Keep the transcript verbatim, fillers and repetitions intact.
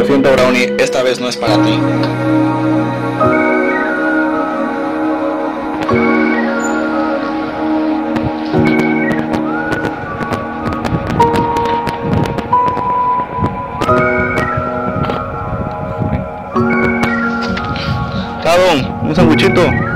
siento, Brownie, esta vez no es para ti. Cabo, un sanguchito.